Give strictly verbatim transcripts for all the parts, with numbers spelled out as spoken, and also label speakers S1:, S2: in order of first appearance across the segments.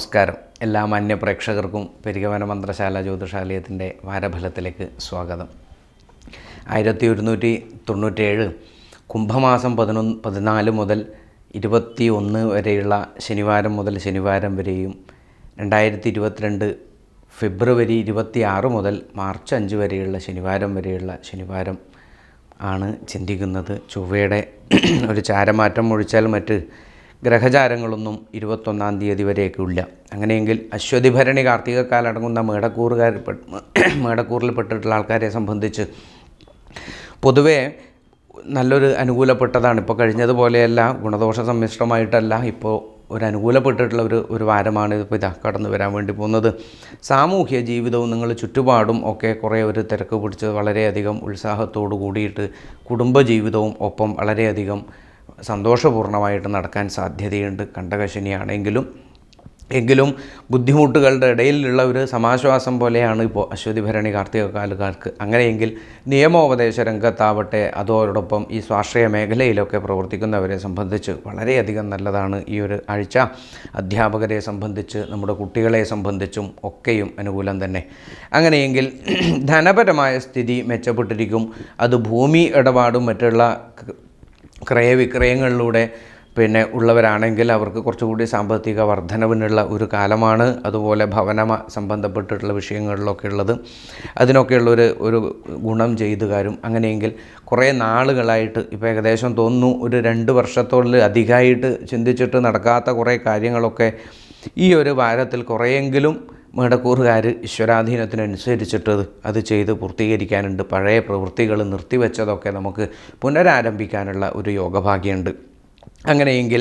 S1: നമസ്കാരം. എല്ലാ മാന്യ പ്രേക്ഷകർക്കും പെരികമന മന്ത്രശാല ജ്യോതിഷാലയത്തിൻ്റെ വാരഫലത്തിലേക്ക് സ്വാഗതം. ആയിരത്തി ഒരുന്നൂറ്റി തൊണ്ണൂറ്റേഴ് കുംഭമാസം പതിനൊന്ന് പതിനാല് മുതൽ ഇരുപത്തി ഒന്ന് വരെയുള്ള ശനിവാരം മുതൽ ശനിവാരം വരെയും രണ്ടായിരത്തി ഇരുപത്തിരണ്ട് ഫെബ്രുവരി ഇരുപത്തി ആറ് മുതൽ മാർച്ച് അഞ്ച് വരെയുള്ള ശനിവാരം വരെയുള്ള ശനിവാരം ആണ് ചിന്തിക്കുന്നത്. ചൊവ്വയുടെ ഒരു ചാരമാറ്റം ഒഴിച്ചാൽ മറ്റ് ഗ്രഹചാരങ്ങളൊന്നും ഇരുപത്തൊന്നാം തീയതി വരെയൊക്കെ ഇല്ല. അങ്ങനെയെങ്കിൽ അശ്വതി ഭരണി കാർത്തികക്കാലടങ്ങുന്ന മേടക്കൂറുകാർ മേടക്കൂറിൽപ്പെട്ടിട്ടുള്ള ആൾക്കാരെ സംബന്ധിച്ച് പൊതുവേ നല്ലൊരു അനുകൂലപ്പെട്ടതാണ്. ഇപ്പോൾ കഴിഞ്ഞതുപോലെയല്ല, ഗുണദോഷ സമ്മിശ്രമായിട്ടല്ല, ഇപ്പോൾ ഒരു അനുകൂലപ്പെട്ടിട്ടുള്ള ഒരു ഒരു വാരമാണ് ഇതിപ്പോൾ ഇതാ കടന്നു വരാൻ വേണ്ടി പോകുന്നത്. സാമൂഹ്യ ജീവിതവും നിങ്ങൾ ചുറ്റുപാടും ഒക്കെ കുറേ ഒരു തിരക്ക് പിടിച്ച് വളരെയധികം ഉത്സാഹത്തോടു കൂടിയിട്ട് കുടുംബജീവിതവും ഒപ്പം വളരെയധികം സന്തോഷപൂർണ്ണമായിട്ട് നടക്കാൻ സാധ്യതയുണ്ട്. കണ്ടകശനിയാണെങ്കിലും എങ്കിലും ബുദ്ധിമുട്ടുകളുടെ ഇടയിലുള്ള ഒരു സമാശ്വാസം പോലെയാണ് ഇപ്പോൾ അശ്വതി ഭരണി കാർത്തികക്കാലുകാർക്ക്. അങ്ങനെയെങ്കിൽ നിയമോപദേശ രംഗത്താവട്ടെ അതോടൊപ്പം ഈ സ്വാശ്രയ മേഖലയിലൊക്കെ പ്രവർത്തിക്കുന്നവരെ സംബന്ധിച്ച് വളരെയധികം നല്ലതാണ് ഈ ഒരു ആഴ്ച. അധ്യാപകരെ സംബന്ധിച്ച് നമ്മുടെ കുട്ടികളെ സംബന്ധിച്ചും ഒക്കെയും അനുകൂലം തന്നെ. അങ്ങനെയെങ്കിൽ ധനപരമായ സ്ഥിതി മെച്ചപ്പെട്ടിരിക്കും. അത് ഭൂമി ഇടപാടും മറ്റുള്ള ക്രയവിക്രയങ്ങളിലൂടെ പിന്നെ ഉള്ളവരാണെങ്കിൽ അവർക്ക് കുറച്ചുകൂടി സാമ്പത്തിക വർധനവിനുള്ള ഒരു കാലമാണ്. അതുപോലെ ഭവന സംബന്ധപ്പെട്ടിട്ടുള്ള വിഷയങ്ങളിലൊക്കെ ഉള്ളത് അതിനൊക്കെയുള്ളൊരു ഒരു ഗുണം ചെയ്തുകാരും. അങ്ങനെയെങ്കിൽ കുറേ നാളുകളായിട്ട് ഇപ്പോൾ ഏകദേശം തോന്നുന്നു ഒരു രണ്ട് വർഷത്തോളം അധികമായിട്ട് ചിന്തിച്ചിട്ട് നടക്കാത്ത കുറേ കാര്യങ്ങളൊക്കെ ഈ ഒരു വാരത്തിൽ കുറേയെങ്കിലും മേടക്കൂറുകാർ ഈശ്വരാധീനത്തിനനുസരിച്ചിട്ട് അത് ചെയ്ത് പൂർത്തീകരിക്കാനുണ്ട്. പഴയ പ്രവൃത്തികൾ നിർത്തിവെച്ചതൊക്കെ നമുക്ക് പുനരാരംഭിക്കാനുള്ള ഒരു യോഗഭാഗ്യമുണ്ട്. അങ്ങനെയെങ്കിൽ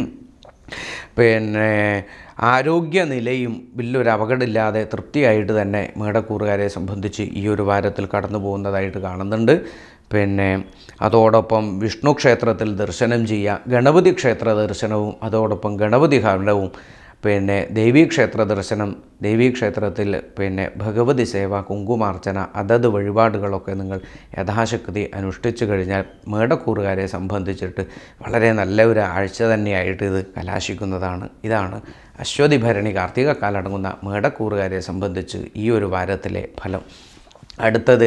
S1: പിന്നെ ആരോഗ്യനിലയും വലിയൊരു അപകടമില്ലാതെ തൃപ്തിയായിട്ട് തന്നെ മേടക്കൂറുകാരെ സംബന്ധിച്ച് ഈ ഒരു വാരത്തിൽ കടന്നു പോകുന്നതായിട്ട് കാണുന്നുണ്ട്. പിന്നെ അതോടൊപ്പം വിഷ്ണു ക്ഷേത്രത്തിൽ ദർശനം ചെയ്യുക, ഗണപതി ക്ഷേത്ര ദർശനവും അതോടൊപ്പം ഗണപതി ഹരണവും പിന്നെ ദേവീക്ഷേത്ര ദർശനം, ദേവീക്ഷേത്രത്തിൽ പിന്നെ ഭഗവതി സേവ, കുങ്കുമാർച്ചന അതത് വഴിപാടുകളൊക്കെ നിങ്ങൾ യഥാശക്തി അനുഷ്ഠിച്ചു കഴിഞ്ഞാൽ മേടക്കൂറുകാരെ സംബന്ധിച്ചിട്ട് വളരെ നല്ല ഒരു ആഴ്ച തന്നെയായിട്ട് ഇത് കലാശിക്കുന്നതാണ്. ഇതാണ് അശ്വതി ഭരണി കാർത്തികക്കാലടങ്ങുന്ന മേടക്കൂറുകാരെ സംബന്ധിച്ച് ഈ ഒരു വാരത്തിലെ ഫലം. അടുത്തത്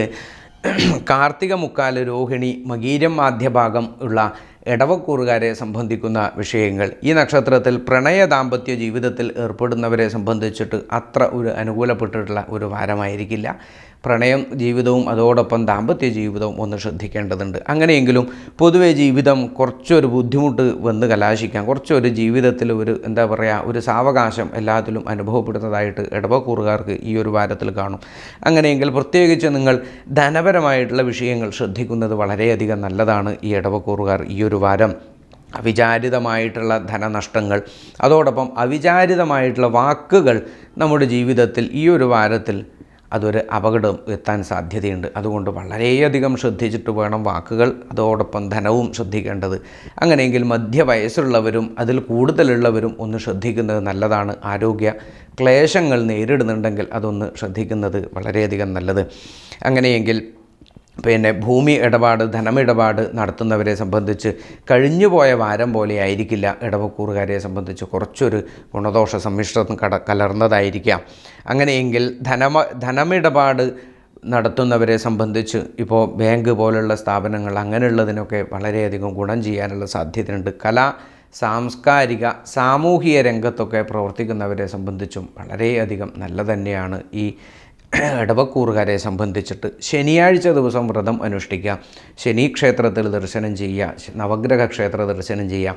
S1: കാർത്തിക മുക്കാല് രോഹിണി മകീരം മാധ്യഭാഗം ഉള്ള ഇടവക്കൂറുകാരെ സംബന്ധിക്കുന്ന വിഷയങ്ങൾ. ഈ നക്ഷത്രത്തിൽ പ്രണയ ദാമ്പത്യ ജീവിതത്തിൽ ഏർപ്പെടുന്നവരെ സംബന്ധിച്ചിട്ട് അത്ര ഒരു അനുകൂലപ്പെട്ടിട്ടുള്ള ഒരു വാരമായിരിക്കില്ല. പ്രണയം ജീവിതവും അതോടൊപ്പം ദാമ്പത്യ ജീവിതവും ഒന്ന് ശ്രദ്ധിക്കേണ്ടതുണ്ട്. അങ്ങനെയെങ്കിലും പൊതുവെ ജീവിതം കുറച്ചൊരു ബുദ്ധിമുട്ട് വന്ന് കലാശിക്കാം. കുറച്ചൊരു ജീവിതത്തിൽ ഒരു എന്താ പറയുക ഒരു സാവകാശം എല്ലാത്തിലും അനുഭവപ്പെടുന്നതായിട്ട് ഇടവക്കൂറുകാർക്ക് ഈ ഒരു വാരത്തിൽ കാണും. അങ്ങനെയെങ്കിൽ പ്രത്യേകിച്ച് നിങ്ങൾ ധനപരമായിട്ടുള്ള വിഷയങ്ങൾ ശ്രദ്ധിക്കുന്നത് വളരെയധികം നല്ലതാണ്. ഈ ഇടവക്കൂറുകാർ ഈ ഒരു വാരം അവിചാരിതമായിട്ടുള്ള ധനനഷ്ടങ്ങൾ അതോടൊപ്പം അവിചാരിതമായിട്ടുള്ള വാക്കുകൾ നമ്മുടെ ജീവിതത്തിൽ ഈ ഒരു വാരത്തിൽ അതൊരു അപകടം എത്താൻ സാധ്യതയുണ്ട്. അതുകൊണ്ട് വളരെയധികം ശ്രദ്ധിച്ചിട്ട് വേണം വാക്കുകൾ അതോടൊപ്പം ധനവും ശ്രദ്ധിക്കേണ്ടത്. അങ്ങനെയെങ്കിൽ മധ്യവയസ്സുള്ളവരും അതിൽ കൂടുതലുള്ളവരും ഒന്ന് ശ്രദ്ധിക്കുന്നത് നല്ലതാണ്. ആരോഗ്യ ക്ലേശങ്ങൾ നേരിടുന്നുണ്ടെങ്കിൽ അതൊന്ന് ശ്രദ്ധിക്കുന്നത് വളരെയധികം നല്ലത്. അങ്ങനെയെങ്കിൽ പിന്നെ ഭൂമി ഇടപാട് ധനമിടപാട് നടത്തുന്നവരെ സംബന്ധിച്ച് കഴിഞ്ഞുപോയ വാരം പോലെ ആയിരിക്കില്ല. ഇടവക്കൂറുകാരെ സംബന്ധിച്ച് കുറച്ചൊരു ഗുണദോഷ സമ്മിശ്രം കട കലർന്നതായിരിക്കാം. അങ്ങനെയെങ്കിൽ ധനമ ധനമിടപാട് നടത്തുന്നവരെ സംബന്ധിച്ച് ഇപ്പോൾ ബാങ്ക് പോലുള്ള സ്ഥാപനങ്ങൾ അങ്ങനെയുള്ളതിനൊക്കെ വളരെയധികം ഗുണം ചെയ്യാനുള്ള സാധ്യതയുണ്ട്. കലാ സാംസ്കാരിക സാമൂഹിക രംഗത്തൊക്കെ പ്രവർത്തിക്കുന്നവരെ സംബന്ധിച്ചും വളരെയധികം നല്ല തന്നെയാണ് ഈ ഇടവക്കൂറുകാരെ സംബന്ധിച്ചിട്ട്. ശനിയാഴ്ച ദിവസം വ്രതം അനുഷ്ഠിക്കുക, ശനി ക്ഷേത്രത്തിൽ ദർശനം ചെയ്യുക, നവഗ്രഹ ക്ഷേത്ര ദർശനം ചെയ്യുക,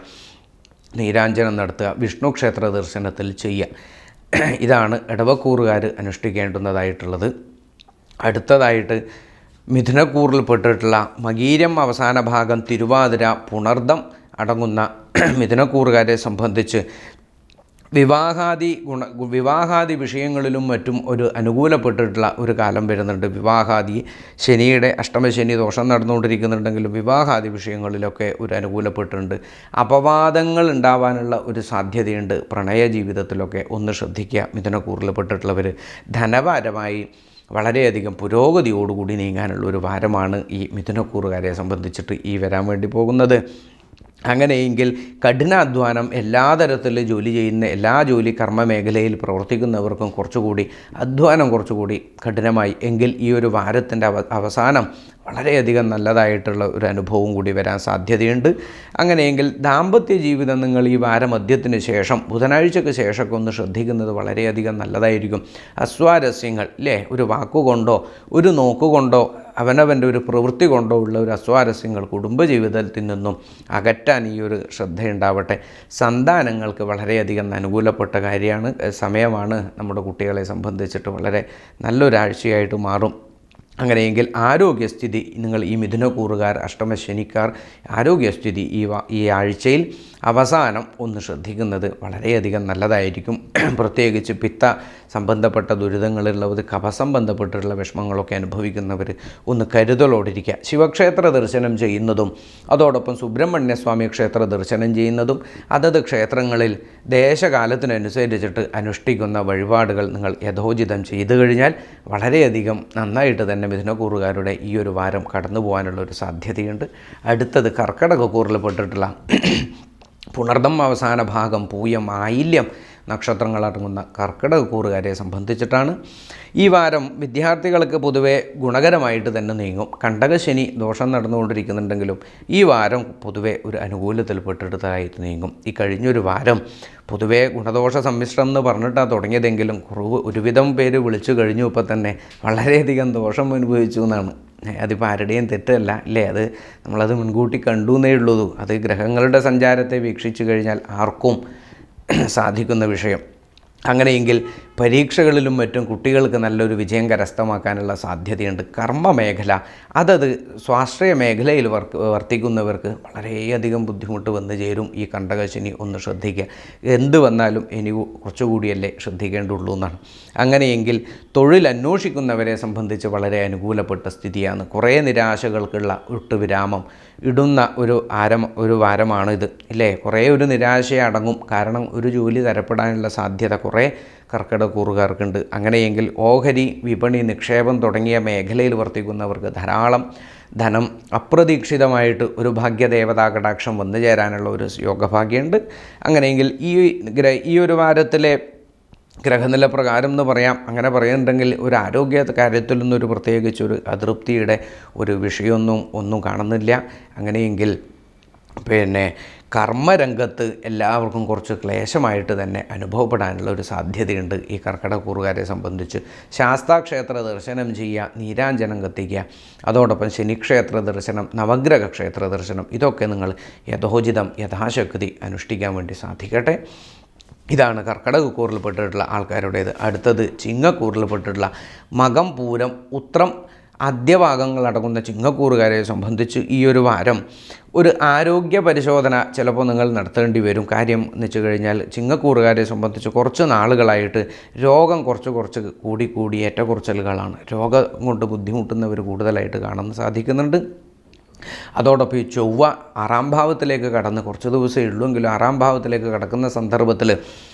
S1: നീരാഞ്ജനം നടത്തുക, വിഷ്ണു ക്ഷേത്ര ദർശനത്തിൽ ചെയ്യുക. ഇതാണ് ഇടവക്കൂറുകാർ അനുഷ്ഠിക്കേണ്ടുന്നതായിട്ടുള്ളത്. അടുത്തതായിട്ട് മിഥുനക്കൂറിൽപ്പെട്ടിട്ടുള്ള മകീരം അവസാന ഭാഗം തിരുവാതിര പുണർദം അടങ്ങുന്ന മിഥുനക്കൂറുകാരെ സംബന്ധിച്ച് വിവാഹാദി ഗുണ വിവാഹാദി വിഷയങ്ങളിലും മറ്റും ഒരു അനുകൂലപ്പെട്ടിട്ടുള്ള ഒരു കാലം വരുന്നുണ്ട്. വിവാഹാദി ശനിയുടെ അഷ്ടമശനി ദോഷം നടന്നുകൊണ്ടിരിക്കുന്നുണ്ടെങ്കിലും വിവാഹാദി വിഷയങ്ങളിലൊക്കെ ഒരു അനുകൂലപ്പെട്ടിട്ടുണ്ട്. അപവാദങ്ങൾ ഉണ്ടാവാനുള്ള ഒരു സാധ്യതയുണ്ട്. പ്രണയ ജീവിതത്തിലൊക്കെ ഒന്ന് ശ്രദ്ധിക്കുക. മിഥുനക്കൂറിൽപ്പെട്ടിട്ടുള്ളവർ ധനപരമായി വളരെയധികം പുരോഗതിയോടുകൂടി നീങ്ങാനുള്ള ഒരു വാരമാണ് ഈ മിഥുനക്കൂറുകാരെ സംബന്ധിച്ചിട്ട് ഈ വരാൻ വേണ്ടി പോകുന്നത്. അങ്ങനെയെങ്കിൽ കഠിനാധ്വാനം എല്ലാ തരത്തിലും ജോലി ചെയ്യുന്ന എല്ലാ ജോലി കർമ്മ മേഖലയിൽ പ്രവർത്തിക്കുന്നവർക്കും കുറച്ചുകൂടി അധ്വാനം കുറച്ചുകൂടി കഠിനമായി എങ്കിൽ ഈ ഒരു വാരത്തിൻ്റെ അവ അവസാനം വളരെയധികം നല്ലതായിട്ടുള്ള ഒരു അനുഭവം കൂടി വരാൻ സാധ്യതയുണ്ട്. അങ്ങനെയെങ്കിൽ ദാമ്പത്യ ജീവിതം നിങ്ങൾ ഈ വാരമധ്യത്തിന് ശേഷം ബുധനാഴ്ചയ്ക്ക് ശേഷമൊക്കെ ഒന്ന് ശ്രദ്ധിക്കുന്നത് വളരെയധികം നല്ലതായിരിക്കും. അസ്വാരസ്യങ്ങൾ അല്ലേ, ഒരു വാക്കുകൊണ്ടോ ഒരു നോക്കുകൊണ്ടോ അവനവൻ്റെ ഒരു പ്രവൃത്തി കൊണ്ടോ ഉള്ള ഒരു അസ്വാരസ്യങ്ങൾ കുടുംബജീവിതത്തിൽ നിന്നും അകറ്റാൻ ഈ ഒരു ശ്രദ്ധയുണ്ടാവട്ടെ. സന്താനങ്ങൾക്ക് വളരെയധികം അനുകൂലപ്പെട്ട കാര്യമാണ് സമയമാണ് നമ്മുടെ കുട്ടികളെ സംബന്ധിച്ചിട്ട് വളരെ നല്ലൊരാഴ്ചയായിട്ട് മാറും. അങ്ങനെയെങ്കിൽ ആരോഗ്യസ്ഥിതി നിങ്ങൾ ഈ മിഥുനക്കൂറുകാർ അഷ്ടമശനിക്കാർ ആരോഗ്യസ്ഥിതി ഈ ഈ ആഴ്ചയിൽ അവസാനം ഒന്ന് ശ്രദ്ധിക്കുന്നത് വളരെയധികം നല്ലതായിരിക്കും. പ്രത്യേകിച്ച് പിത്ത സംബന്ധപ്പെട്ട ദുരിതങ്ങളുള്ളവർ കഫസംബന്ധപ്പെട്ടുള്ള വിഷമങ്ങളൊക്കെ അനുഭവിക്കുന്നവർ ഒന്ന് കരുതലോടിരിക്കുക. ശിവക്ഷേത്ര ദർശനം ചെയ്യുന്നതും അതോടൊപ്പം സുബ്രഹ്മണ്യസ്വാമി ക്ഷേത്ര ദർശനം ചെയ്യുന്നതും അതത് ക്ഷേത്രങ്ങളിൽ ദേശകാലത്തിനനുസരിച്ചിട്ട് അനുഷ്ഠിക്കുന്ന വഴിപാടുകൾ നിങ്ങൾ യഥോചിതം ചെയ്തു കഴിഞ്ഞാൽ വളരെയധികം നന്നായിട്ട് തന്നെ മിഥുനക്കൂറുകാരുടെ ഈ ഒരു വാരം കടന്നു പോകാനുള്ള ഒരു സാധ്യതയുണ്ട്. അടുത്തത് കർക്കടകക്കൂറിൽപ്പെട്ടിട്ടുള്ള പുണർദം അവസാന ഭാഗം പൂയം ആയില്യം നക്ഷത്രങ്ങളടങ്ങുന്ന കർക്കിടകക്കൂറുകാരെ സംബന്ധിച്ചിട്ടാണ്. ഈ വാരം വിദ്യാർത്ഥികൾക്ക് പൊതുവെ ഗുണകരമായിട്ട് തന്നെ നീങ്ങും. കണ്ടകശനി ദോഷം നടന്നുകൊണ്ടിരിക്കുന്നുണ്ടെങ്കിലും ഈ വാരം പൊതുവെ ഒരു അനുകൂലത്തിൽപ്പെട്ടിട്ടതായിട്ട് നീങ്ങും. ഈ കഴിഞ്ഞൊരു വാരം പൊതുവേ ഗുണദോഷ സമ്മിശ്രം എന്ന് പറഞ്ഞിട്ടാണ് തുടങ്ങിയതെങ്കിലും കുറവ് ഒരുവിധം പേര് വിളിച്ചു കഴിഞ്ഞു. ഇപ്പോൾ തന്നെ വളരെയധികം ദോഷം അനുഭവിച്ചു എന്നാണ്. അതിപ്പോൾ ആരുടെയും തെറ്റല്ല അല്ലേ, അത് നമ്മളത് മുൻകൂട്ടി കണ്ടു എന്നേ ഉള്ളൂ. അത് ഗ്രഹങ്ങളുടെ സഞ്ചാരത്തെ വീക്ഷിച്ചു കഴിഞ്ഞാൽ ആർക്കും സാധിക്കുന്ന വിഷയം. അങ്ങനെയെങ്കിൽ പരീക്ഷകളിലും മറ്റും കുട്ടികൾക്ക് നല്ലൊരു വിജയം കരസ്ഥമാക്കാനുള്ള സാധ്യതയുണ്ട്. കർമ്മമേഖല അതത് സ്വാശ്രയ മേഖലയിൽ വർക്ക് വർത്തിക്കുന്നവർക്ക് വളരെയധികം ബുദ്ധിമുട്ട് വന്നു ചേരും. ഈ കണ്ടകശനി ഒന്ന് ശ്രദ്ധിക്കുക. എന്ത് വന്നാലും ഇനി കുറച്ചുകൂടിയല്ലേ ശ്രദ്ധിക്കേണ്ടുള്ളൂ എന്നാണ്. അങ്ങനെയെങ്കിൽ തൊഴിൽ അന്വേഷിക്കുന്നവരെ സംബന്ധിച്ച് വളരെ അനുകൂലപ്പെട്ട സ്ഥിതിയാണ്. കുറേ നിരാശകൾക്കുള്ള വിട്ടുവിരാമം ഇടുന്ന ഒരു ആരം ഒരു വാരമാണിത് ഇല്ലേ. കുറേ ഒരു നിരാശയെ അടങ്ങും. കാരണം ഒരു ജോലി തരപ്പെടാനുള്ള സാധ്യത കുറേ കർക്കിടകക്കൂറുകാർക്കുണ്ട്. അങ്ങനെയെങ്കിൽ ഓഹരി വിപണി നിക്ഷേപം തുടങ്ങിയ മേഖലയിൽ വർത്തിക്കുന്നവർക്ക് ധാരാളം ധനം അപ്രതീക്ഷിതമായിട്ട് ഒരു ഭാഗ്യദേവതാ കടാക്ഷം വന്നു ചേരാനുള്ള ഒരു യോഗഭാഗ്യമുണ്ട്. അങ്ങനെയെങ്കിൽ ഈ ഈ ഒരു വാരത്തിലെ ഗ്രഹനില പ്രകാരം എന്ന് പറയാം. അങ്ങനെ പറയുന്നുണ്ടെങ്കിൽ ഒരു ആരോഗ്യ കാര്യത്തിലൊന്നും ഒരു പ്രത്യേകിച്ചൊരു അതൃപ്തിയുടെ ഒരു വിഷയമൊന്നും ഒന്നും കാണുന്നില്ല. അങ്ങനെയെങ്കിൽ പിന്നെ കർമ്മരംഗത്ത് എല്ലാവർക്കും കുറച്ച് ക്ലേശമായിട്ട് തന്നെ അനുഭവപ്പെടാനുള്ള ഒരു സാധ്യതയുണ്ട് ഈ കർക്കിടകക്കൂറുകാരെ സംബന്ധിച്ച്. ശാസ്താക്ഷേത്ര ദർശനം ചെയ്യുക, നീരാഞ്ജനം കത്തിക്കുക, അതോടൊപ്പം ശനിക്ഷേത്ര ദർശനം, നവഗ്രഹ ക്ഷേത്ര ദർശനം, ഇതൊക്കെ നിങ്ങൾ യഥോചിതം യഥാശക്തി അനുഷ്ഠിക്കാൻ വേണ്ടി സാധിക്കട്ടെ. ഇതാണ് കർക്കിടകക്കൂറിൽപ്പെട്ടിട്ടുള്ള ആൾക്കാരുടേത്. അടുത്തത് ചിങ്ങക്കൂറിൽപ്പെട്ടിട്ടുള്ള മകം, പൂരം, ഉത്രം ആദ്യഭാഗങ്ങളടങ്ങുന്ന ചിങ്ങക്കൂറുകാരെ സംബന്ധിച്ച് ഈ ഒരു വാരം ഒരു ആരോഗ്യ പരിശോധന ചിലപ്പോൾ നിങ്ങൾ നടത്തേണ്ടി വരും. കാര്യം എന്ന് വെച്ച് കഴിഞ്ഞാൽ ചിങ്ങക്കൂറുകാരെ സംബന്ധിച്ച് കുറച്ച് നാളുകളായിട്ട് രോഗം കുറച്ച് കുറച്ച് കൂടി കൂടി ഏറ്റക്കുറച്ചിലുകളാണ്. രോഗം കൊണ്ട് ബുദ്ധിമുട്ടുന്നവർ കൂടുതലായിട്ട് കാണാൻ സാധിക്കുന്നുണ്ട്. അതോടൊപ്പം ഈ ചൊവ്വ ആറാം ഭാവത്തിലേക്ക് കടന്ന് കുറച്ച് ദിവസമേ ഉള്ളൂവെങ്കിലും ആറാം ഭാവത്തിലേക്ക് കടക്കുന്ന സന്ദർഭത്തിൽ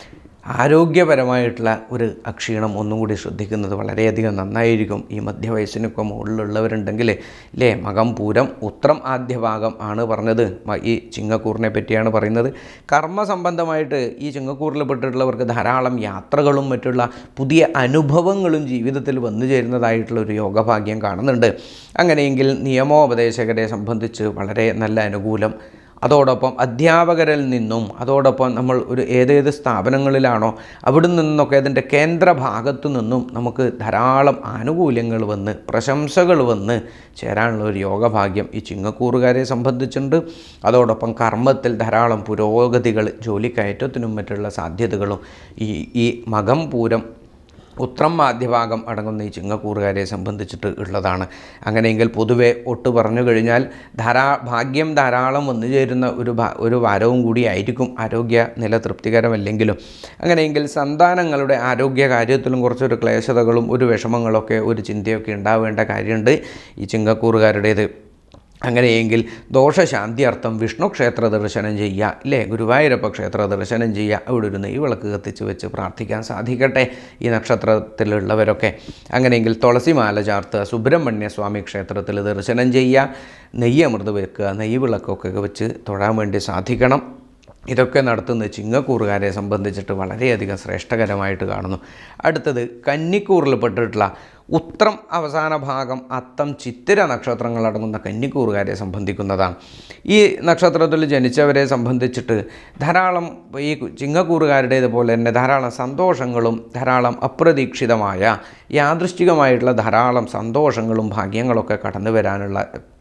S1: ആരോഗ്യപരമായിട്ടുള്ള ഒരു അക്ഷീണം ഒന്നും കൂടി ശ്രദ്ധിക്കുന്നത് വളരെയധികം നന്നായിരിക്കും. ഈ മധ്യവയസ്സിനൊക്കെ മുകളിലുള്ളവരുണ്ടെങ്കിൽ അല്ലേ, മകം, പൂരം, ഉത്രം ആദ്യഭാഗം ആണ് പറഞ്ഞത്. ഈ ചിങ്ങക്കൂറിനെ പറ്റിയാണ് പറയുന്നത്. കർമ്മസംബന്ധമായിട്ട് ഈ ചിങ്ങക്കൂറിൽപ്പെട്ടിട്ടുള്ളവർക്ക് ധാരാളം യാത്രകളും മറ്റുള്ള പുതിയ അനുഭവങ്ങളും ജീവിതത്തിൽ വന്നു ചേരുന്നതായിട്ടുള്ള ഒരു യോഗഭാഗ്യം കാണുന്നുണ്ട്. അങ്ങനെയെങ്കിൽ നിയമോപദേശകരെ സംബന്ധിച്ച് വളരെ നല്ല അനുകൂലം. അതോടൊപ്പം അധ്യാപകരിൽ നിന്നും അതോടൊപ്പം നമ്മൾ ഒരു ഏതേത് സ്ഥാപനങ്ങളിലാണോ അവിടെ നിന്നൊക്കെ അതിൻ്റെ കേന്ദ്ര ഭാഗത്തു നിന്നും നമുക്ക് ധാരാളം ആനുകൂല്യങ്ങൾ വന്ന് പ്രശംസകൾ വന്ന് ചേരാനുള്ള ഒരു യോഗഭാഗ്യം ഈ ചിങ്ങക്കൂറുകാരെ സംബന്ധിച്ചുണ്ട്. അതോടൊപ്പം കർമ്മത്തിൽ ധാരാളം പുരോഗതികൾ, ജോലിക്കയറ്റത്തിനും മറ്റുള്ള സാധ്യതകളും ഈ ഈ മകം, പൂരം, ഉത്രം ആദ്യഭാഗം അടങ്ങുന്ന ഈ ചിങ്ങക്കൂറുകാരെ സംബന്ധിച്ചിട്ട് ഉള്ളതാണ്. അങ്ങനെയെങ്കിൽ പൊതുവെ ഒട്ട് പറഞ്ഞു കഴിഞ്ഞാൽ ധാരാ ഭാഗ്യം ധാരാളം വന്നു ചേരുന്ന ഒരു ഒരു വാരവും കൂടിയായിരിക്കും. ആരോഗ്യ നില തൃപ്തികരമല്ലെങ്കിലും അങ്ങനെയെങ്കിൽ സന്താനങ്ങളുടെ ആരോഗ്യ കാര്യത്തിലും കുറച്ചൊരു ക്ലേശതകളും ഒരു വിഷമങ്ങളൊക്കെ ഒരു ചിന്തയൊക്കെ ഉണ്ടാവേണ്ട കാര്യമുണ്ട് ഈ ചിങ്ങക്കൂറുകാരുടേത്. അങ്ങനെയെങ്കിൽ ദോഷശാന്തിയർത്ഥം വിഷ്ണു ക്ഷേത്ര ദർശനം ചെയ്യുക, ഇല്ലേ, ഗുരുവായൂരപ്പ ക്ഷേത്ര ദർശനം ചെയ്യുക, അവിടെ ഒരു നെയ്വിളക്ക് കത്തിച്ച് വെച്ച് പ്രാർത്ഥിക്കാൻ സാധിക്കട്ടെ ഈ നക്ഷത്രത്തിലുള്ളവരൊക്കെ. അങ്ങനെയെങ്കിൽ തുളസിമാല ചാർത്തുക, സുബ്രഹ്മണ്യ സ്വാമി ക്ഷേത്രത്തിൽ ദർശനം ചെയ്യുക, നെയ്യമൃത് വെക്കുക, നെയ്വിളക്കൊക്കെ വെച്ച് തൊഴാൻ വേണ്ടി സാധിക്കണം. ഇതൊക്കെ നടത്തുന്ന ചിങ്ങക്കൂറുകാരെ സംബന്ധിച്ചിട്ട് വളരെയധികം ശ്രേഷ്ഠകരമായിട്ട് കാണുന്നു. അടുത്തത് കന്നിക്കൂറിൽപ്പെട്ടിട്ടുള്ള ഉത്രം അവസാന ഭാഗം അത്തം ചിത്തിര നക്ഷത്രങ്ങളടങ്ങുന്ന കന്നിക്കൂറുകാരെ സംബന്ധിക്കുന്നതാണ്. ഈ നക്ഷത്രത്തിൽ ജനിച്ചവരെ സംബന്ധിച്ചിട്ട് ധാരാളം ഈ ചിങ്ങക്കൂറുകാരുടേതുപോലെ തന്നെ ധാരാളം സന്തോഷങ്ങളും ധാരാളം അപ്രതീക്ഷിതമായ യാദൃശ്ചികമായിട്ടുള്ള ധാരാളം സന്തോഷങ്ങളും ഭാഗ്യങ്ങളൊക്കെ കടന്നു വരാനുള്ള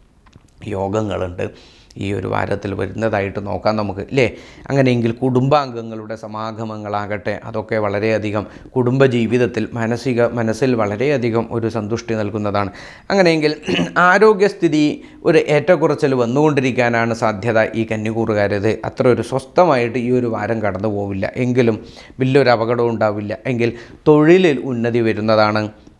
S1: യോഗങ്ങളുണ്ട് ഈ ഒരു വാരത്തിൽ വരുന്നതായിട്ട് നോക്കാം നമുക്ക്, ഇല്ലേ. അങ്ങനെയെങ്കിൽ കുടുംബാംഗങ്ങളുടെ സമാഗമങ്ങളാകട്ടെ, അതൊക്കെ വളരെയധികം കുടുംബജീവിതത്തിൽ മാനസിക മനസ്സിൽ വളരെയധികം ഒരു സന്തുഷ്ടി നൽകുന്നതാണ്. അങ്ങനെയെങ്കിൽ ആരോഗ്യസ്ഥിതി ഒരു ഏറ്റക്കുറച്ചിൽ വന്നുകൊണ്ടിരിക്കാനാണ് സാധ്യത ഈ കന്നിക്കൂറുകാരത്. അത്ര ഒരു സ്വസ്ഥമായിട്ട് ഈ ഒരു വാരം കടന്നു പോവില്ല, എങ്കിലും വലിയൊരു അപകടവും ഉണ്ടാവില്ല. എങ്കിൽ തൊഴിലിൽ ഉന്നതി വരുന്നതാണ്.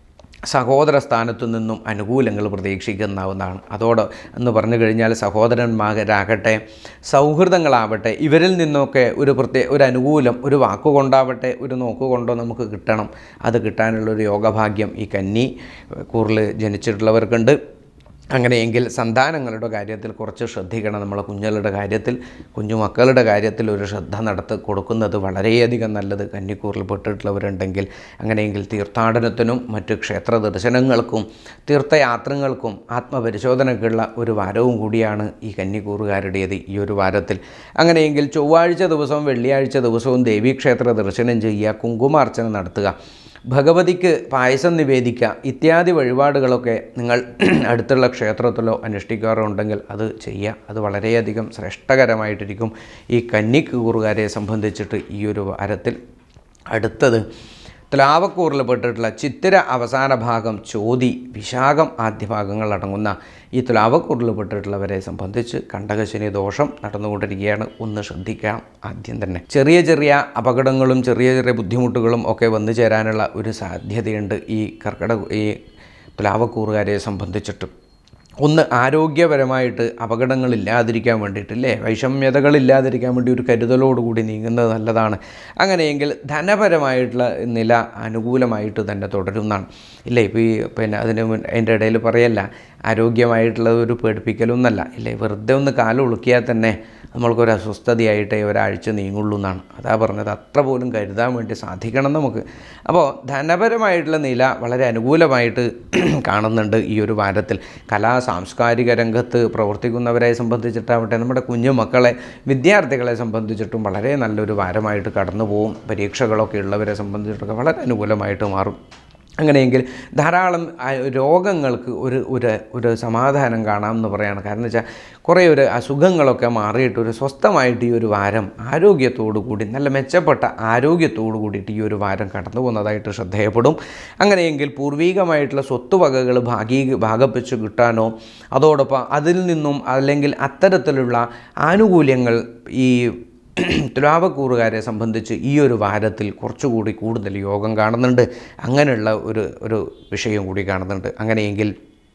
S1: സഹോദര സ്ഥാനത്തു നിന്നും അനുകൂലങ്ങൾ പ്രതീക്ഷിക്കാവുന്നതാണ്. അതോട് എന്ന് പറഞ്ഞു കഴിഞ്ഞാൽ സഹോദരന്മാരാകട്ടെ, സൗഹൃദങ്ങളാവട്ടെ, ഇവരിൽ നിന്നൊക്കെ ഒരു പ്രത്യേക ഒരു അനുകൂലം ഒരു വാക്കുകൊണ്ടാവട്ടെ ഒരു നോക്കുകൊണ്ടോ നമുക്ക് കിട്ടണം. അത് കിട്ടാനുള്ളൊരു യോഗഭാഗ്യം ഈ കന്നി കൂറിൽ ജനിച്ചിട്ടുള്ളവർക്കുണ്ട്. അങ്ങനെയെങ്കിൽ സന്താനങ്ങളുടെ കാര്യത്തിൽ കുറച്ച് ശ്രദ്ധിക്കണം. നമ്മളെ കുഞ്ഞുങ്ങളുടെ കാര്യത്തിൽ, കുഞ്ഞുമക്കളുടെ കാര്യത്തിൽ ഒരു ശ്രദ്ധ നടത്തി കൊടുക്കുന്നത് വളരെയധികം നല്ലത് കന്നിക്കൂറിൽ പെട്ടിട്ടുള്ളവരുണ്ടെങ്കിൽ. അങ്ങനെയെങ്കിൽ തീർത്ഥാടനത്തിനും മറ്റ് ക്ഷേത്ര ദർശനങ്ങൾക്കും തീർത്ഥയാത്രങ്ങൾക്കും ആത്മപരിശോധനയ്ക്കുള്ള ഒരു വാരവും കൂടിയാണ് ഈ കന്നിക്കൂറുകാരുടേത് ഈ ഒരു വാരത്തിൽ. അങ്ങനെയെങ്കിൽ ചൊവ്വാഴ്ച ദിവസവും വെള്ളിയാഴ്ച ദിവസവും ദേവീക്ഷേത്ര ദർശനം ചെയ്യുക, കുങ്കുമാർച്ചന നടത്തുക, ഭഗവതിക്ക് പായസം നിവേദിക്കുക, ഇത്യാദി വഴിപാടുകളൊക്കെ നിങ്ങൾ അടുത്തുള്ള ക്ഷേത്രത്തിലോ അനുഷ്ഠിക്കാറുണ്ടെങ്കിൽ അത് ചെയ്യുക. അത് വളരെയധികം ശ്രേഷ്ഠകരമായിട്ടിരിക്കും ഈ കന്നിക്കൂറുകാരെ സംബന്ധിച്ചിട്ട് ഈ ഒരു വാരത്തിൽ. അടുത്തത് തുലാവക്കൂറിൽ പെട്ടിട്ടുള്ള ചിത്തിര അവസാന ഭാഗം, ചോതി, വിശാഖം ആദ്യ ഭാഗങ്ങൾ അടങ്ങുന്ന ഈ തുലാവക്കൂറിൽ പെട്ടിട്ടുള്ളവരെ സംബന്ധിച്ച് കണ്ടകശനി ദോഷം നടന്നുകൊണ്ടിരിക്കുകയാണ്. ഒന്ന് ശ്രദ്ധിക്കാം. ആദ്യം തന്നെ ചെറിയ ചെറിയ അപകടങ്ങളും ചെറിയ ചെറിയ ബുദ്ധിമുട്ടുകളും ഒക്കെ വന്നു ചേരാനുള്ള ഒരു സാധ്യതയുണ്ട് ഈ കർക്കിടക ഈ തുലാവക്കൂറുകാരെ സംബന്ധിച്ചിട്ട്. ഒന്ന് ആരോഗ്യപരമായിട്ട് അപകടങ്ങളില്ലാതിരിക്കാൻ വേണ്ടിയിട്ടില്ലേ, വൈഷമ്യതകളില്ലാതിരിക്കാൻ വേണ്ടി ഒരു കരുതലോടുകൂടി നീങ്ങുന്നത് നല്ലതാണ്. അങ്ങനെയെങ്കിൽ ധനപരമായിട്ടുള്ള നില അനുകൂലമായിട്ട് തന്നെ തുടരുന്നതാണ്, ഇല്ലേ. ഇപ്പോൾ ഈ പിന്നെ അതിന് മുൻ അതിൻ്റെ ഇടയിൽ പറയല്ല, ആരോഗ്യമായിട്ടുള്ള ഒരു പേടിപ്പിക്കലൊന്നല്ല, ഇല്ലേ. വെറുതെ ഒന്ന് കാലൊളുക്കിയാൽ തന്നെ നമ്മൾക്കൊരു അസ്വസ്ഥതയായിട്ടേ ഒരാഴ്ച നീങ്ങുള്ളൂ എന്നാണ്. അതാ പറഞ്ഞത്, അത്ര പോലും കരുതാൻ വേണ്ടി സാധിക്കണം നമുക്ക്. അപ്പോൾ ധനപരമായിട്ടുള്ള നില വളരെ അനുകൂലമായിട്ട് കാണുന്നുണ്ട് ഈ ഒരു വാരത്തിൽ. കലാ സാംസ്കാരിക രംഗത്ത് പ്രവർത്തിക്കുന്നവരെ സംബന്ധിച്ചിട്ടാവട്ടെ, നമ്മുടെ കുഞ്ഞു മക്കളെ വിദ്യാർത്ഥികളെ സംബന്ധിച്ചിട്ടും വളരെ നല്ലൊരു വാരമായിട്ട് കടന്നു പോകും. പരീക്ഷകളൊക്കെ ഉള്ളവരെ സംബന്ധിച്ചിട്ടൊക്കെ വളരെ അനുകൂലമായിട്ട് മാറും. അങ്ങനെയെങ്കിൽ ധാരാളം രോഗങ്ങൾക്ക് ഒരു ഒരു ഒരു സമാധാനം കാണാമെന്ന് പറയുകയാണ്. കാരണം വെച്ചാൽ കുറേ ഒരു അസുഖങ്ങളൊക്കെ മാറിയിട്ട് ഒരു സ്വസ്ഥമായിട്ട് ഈ ഒരു വാരം ആരോഗ്യത്തോടു കൂടി നല്ല മെച്ചപ്പെട്ട ആരോഗ്യത്തോടു കൂടിയിട്ട് ഈ ഒരു വാരം കടന്നു പോകുന്നതായിട്ട് ശ്രദ്ധേയപ്പെടും. അങ്ങനെയെങ്കിൽ പൂർവികമായിട്ടുള്ള സ്വത്തുവകകൾ ഭാഗീ ഭാഗപ്പിച്ച് കിട്ടാനോ അതോടൊപ്പം അതിൽ നിന്നും അല്ലെങ്കിൽ അത്തരത്തിലുള്ള ആനുകൂല്യങ്ങൾ ഈ തുലാവക്കൂറുകാരെ സംബന്ധിച്ച് ഈ ഒരു വാരത്തിൽ കുറച്ചുകൂടി കൂടുതൽ യോഗം കാണുന്നുണ്ട്. അങ്ങനെയുള്ള ഒരു ഒരു വിഷയം കൂടി കാണുന്നുണ്ട്. അങ്ങനെയെങ്കിൽ